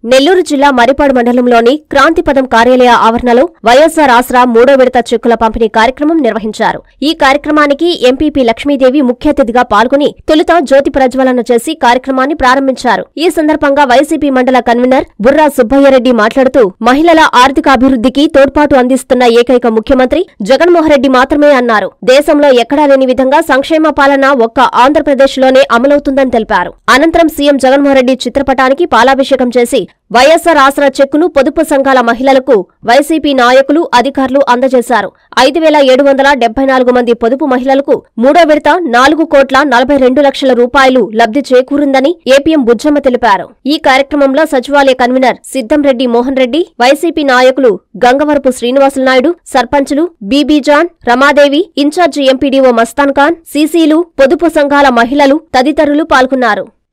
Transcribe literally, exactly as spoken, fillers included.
నెల్లూరు జిల్లా మరిపాడు మండలంలోని క్రాంతిపదం కార్యాలయ ఆవరణలో వైఎస్సార్ ఆసరా మూడో విడత చెక్కుల పంపిణీ కార్యక్రమం నిర్వహించారు. ఈ కార్యక్రమానికి ఎంపీపీ లక్ష్మీదేవి ముఖ్య అతిథిగా పాల్గొని తొలుత జ్యోతి ప్రజ్వలన చేసి కార్యక్రమాన్ని ప్రారంభించారు. ఈ సందర్భంగా వైసీపీ మండల కన్వీనర్ బుర్రా సుబ్బయ్యరెడ్డి మాట్లాడుతూ మహిళల ఆర్థికాభివృద్ధికి తోడ్పాటు అందిస్తున్న ఏకైక ముఖ్యమంత్రి జగన్మోహన్రెడ్డి మాత్రమే అన్నారు. దేశంలో ఎక్కడా లేని విధంగా సంక్షేమ పాలన ఒక్క ఆంధ్రప్రదేశ్లోనే అమలవుతుందని తెలిపారు. అనంతరం సీఎం జగన్మోహన్రెడ్డి చిత్రపటానికి పాలాభిషేకం చేసి వైఎస్సార్ ఆసరా చెక్కును పొదుపు సంఘాల మహిళలకు వైసీపీ నాయకులు అధికారులు అందజేశారు. ఐదు వేల ఏడు వందల డెబ్బై నాలుగు మంది పొదుపు మహిళలకు మూడో విడత నాలుగు కోట్ల నలభై రెండు లక్షల రూపాయలు లబ్ధి చేకూరిందని ఏపీఎం బుజ్జమ్మ తెలిపారు. ఈ కార్యక్రమంలో సచివాలయ కన్వీనర్ సిద్దంరెడ్డి మోహన్ రెడ్డి, వైసీపీ నాయకులు గంగవరపు శ్రీనివాసులు నాయుడు, సర్పంచులు బీబీ జాన్, రమాదేవి, ఇన్ఛార్జి ఎంపీడీఓ మస్తాన్ ఖాన్, సీసీలు, పొదుపు సంఘాల మహిళలు తదితరులు పాల్గొన్నారు.